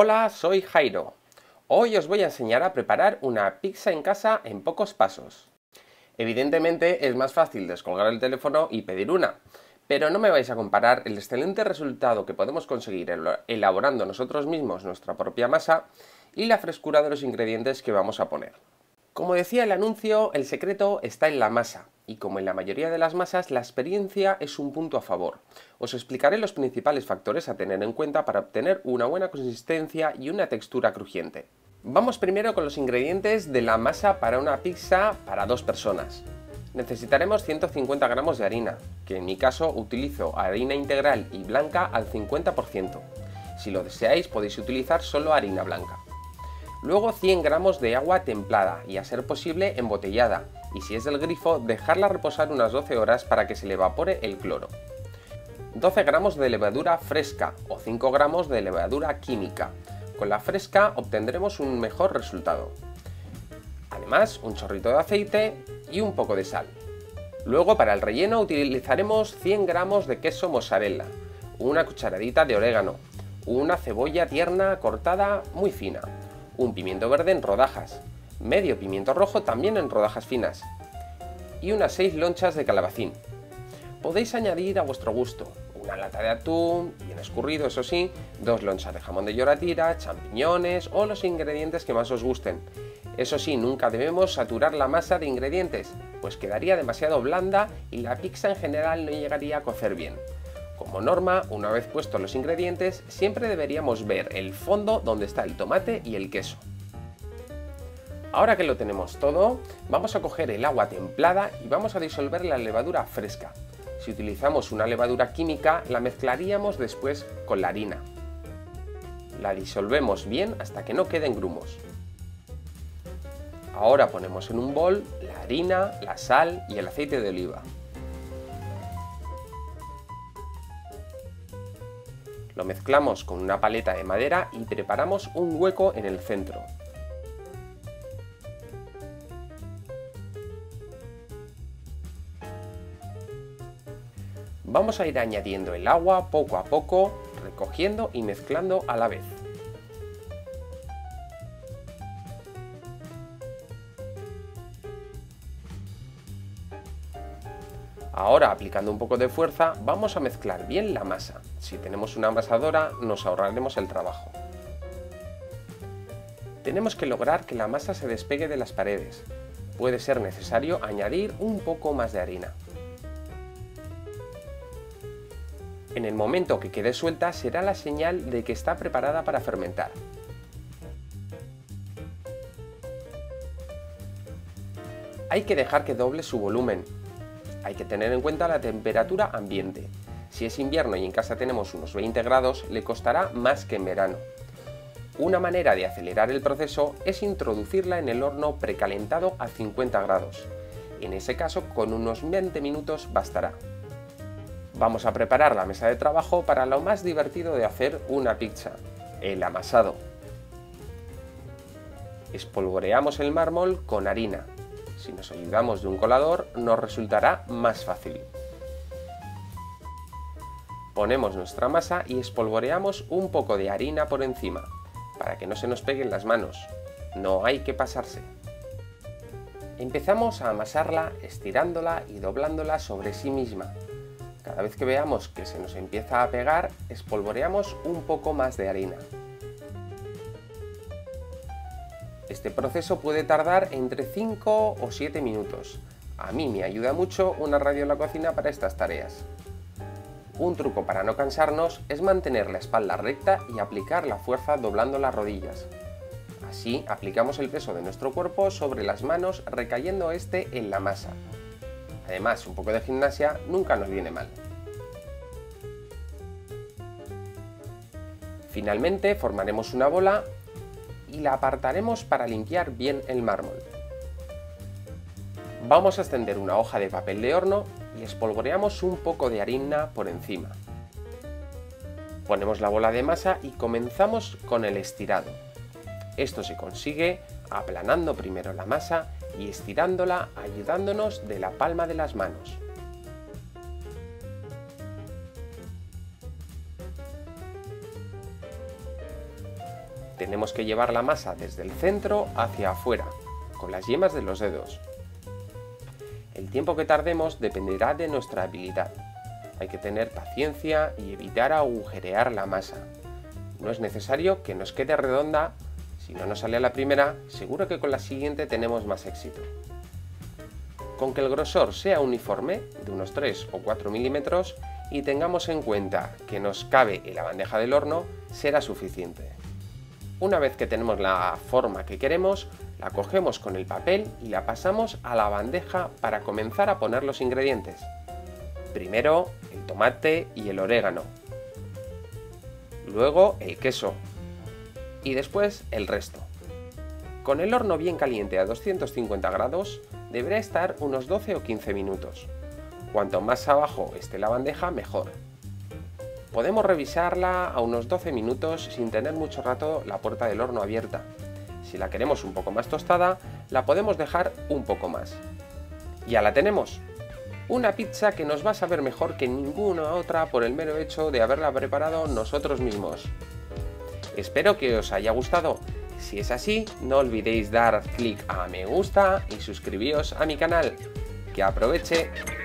Hola, soy Jairo. Hoy os voy a enseñar a preparar una pizza en casa en pocos pasos. Evidentemente es más fácil descolgar el teléfono y pedir una, pero no me vais a comparar el excelente resultado que podemos conseguir elaborando nosotros mismos nuestra propia masa y la frescura de los ingredientes que vamos a poner. Como decía el anuncio, el secreto está en la masa, y como en la mayoría de las masas, la experiencia es un punto a favor. Os explicaré los principales factores a tener en cuenta para obtener una buena consistencia y una textura crujiente. Vamos primero con los ingredientes de la masa para una pizza para 2 personas. Necesitaremos 150 gramos de harina, que en mi caso utilizo harina integral y blanca al 50%. Si lo deseáis podéis utilizar solo harina blanca. Luego 100 gramos de agua templada y a ser posible embotellada, y si es del grifo dejarla reposar unas 12 horas para que se le evapore el cloro. 12 gramos de levadura fresca o 5 gramos de levadura química. Con la fresca obtendremos un mejor resultado. Además, un chorrito de aceite y un poco de sal. Luego para el relleno utilizaremos 100 gramos de queso mozzarella, una cucharadita de orégano, una cebolla tierna cortada muy fina, un pimiento verde en rodajas, medio pimiento rojo también en rodajas finas y unas 6 lonchas de calabacín. Podéis añadir a vuestro gusto una lata de atún, bien escurrido eso sí, 2 lonchas de jamón de lloratira, champiñones o los ingredientes que más os gusten. Eso sí, nunca debemos saturar la masa de ingredientes, pues quedaría demasiado blanda y la pizza en general no llegaría a cocer bien. Como norma, una vez puestos los ingredientes, siempre deberíamos ver el fondo donde está el tomate y el queso. Ahora que lo tenemos todo, vamos a coger el agua templada y vamos a disolver la levadura fresca. Si utilizamos una levadura química, la mezclaríamos después con la harina. La disolvemos bien hasta que no queden grumos. Ahora ponemos en un bol la harina, la sal y el aceite de oliva. Lo mezclamos con una paleta de madera y preparamos un hueco en el centro. Vamos a ir añadiendo el agua poco a poco, recogiendo y mezclando a la vez. Ahora, aplicando un poco de fuerza, vamos a mezclar bien la masa. Si tenemos una amasadora, nos ahorraremos el trabajo. Tenemos que lograr que la masa se despegue de las paredes. Puede ser necesario añadir un poco más de harina. En el momento que quede suelta será la señal de que está preparada para fermentar. Hay que dejar que doble su volumen. Hay que tener en cuenta la temperatura ambiente. Si es invierno y en casa tenemos unos 20 grados, le costará más que en verano. Una manera de acelerar el proceso es introducirla en el horno precalentado a 50 grados. En ese caso, con unos 20 minutos bastará. Vamos a preparar la mesa de trabajo para lo más divertido de hacer una pizza, el amasado. Espolvoreamos el mármol con harina. Si nos ayudamos de un colador, nos resultará más fácil. Ponemos nuestra masa y espolvoreamos un poco de harina por encima, para que no se nos peguen las manos. No hay que pasarse. Empezamos a amasarla estirándola y doblándola sobre sí misma. Cada vez que veamos que se nos empieza a pegar, espolvoreamos un poco más de harina. Este proceso puede tardar entre 5 o 7 minutos. A mí me ayuda mucho una radio en la cocina para estas tareas. Un truco para no cansarnos es mantener la espalda recta y aplicar la fuerza doblando las rodillas. Así aplicamos el peso de nuestro cuerpo sobre las manos recayendo este en la masa. Además, un poco de gimnasia nunca nos viene mal. Finalmente formaremos una bola y la apartaremos para limpiar bien el mármol. Vamos a extender una hoja de papel de horno y espolvoreamos un poco de harina por encima. Ponemos la bola de masa y comenzamos con el estirado. Esto se consigue aplanando primero la masa y estirándola ayudándonos de la palma de las manos. tenemos que llevar la masa desde el centro hacia afuera, con las yemas de los dedos. El tiempo que tardemos dependerá de nuestra habilidad. Hay que tener paciencia y evitar agujerear la masa. No es necesario que nos quede redonda. Si no nos sale a la primera, seguro que con la siguiente tenemos más éxito. Con que el grosor sea uniforme, de unos 3 o 4 milímetros, y tengamos en cuenta que nos cabe en la bandeja del horno, será suficiente. Una vez que tenemos la forma que queremos, la cogemos con el papel y la pasamos a la bandeja para comenzar a poner los ingredientes. Primero el tomate y el orégano, luego el queso y después el resto. Con el horno bien caliente a 250 grados deberá estar unos 12 o 15 minutos. Cuanto más abajo esté la bandeja, mejor. Podemos revisarla a unos 12 minutos sin tener mucho rato la puerta del horno abierta. Si la queremos un poco más tostada, la podemos dejar un poco más. Ya la tenemos. Una pizza que nos va a saber mejor que ninguna otra por el mero hecho de haberla preparado nosotros mismos. Espero que os haya gustado. Si es así, no olvidéis dar clic a me gusta y suscribíos a mi canal. ¡Que aproveche!